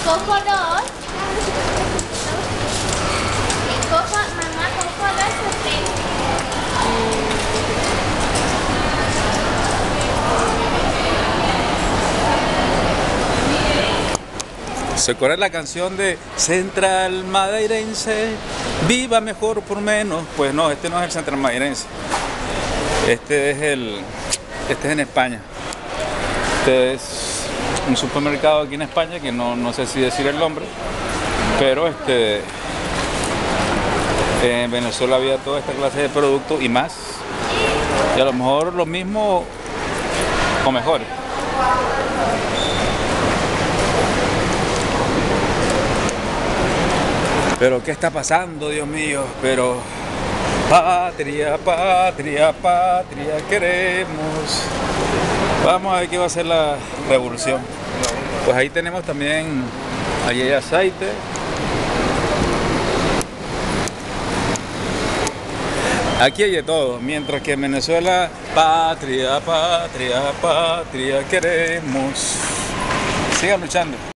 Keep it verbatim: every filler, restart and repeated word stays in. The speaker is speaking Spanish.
Coco dos. Coco, mamá, Coco dos o tres. ¿Se acuerda la canción de Central Madeirense? Viva mejor por menos. Pues no, este no es el Central Madeirense. Este es el. Este es en España. Este es un supermercado aquí en España que no, no sé si decir el nombre. Pero este. En Venezuela había toda esta clase de productos y más. Y a lo mejor lo mismo o mejor. Pero ¿qué está pasando, Dios mío? Pero patria, patria, patria queremos. Vamos a ver qué va a ser la revolución. Pues ahí tenemos también, allí hay aceite. Aquí hay de todo, mientras que en Venezuela, patria, patria, patria queremos. Sigan luchando.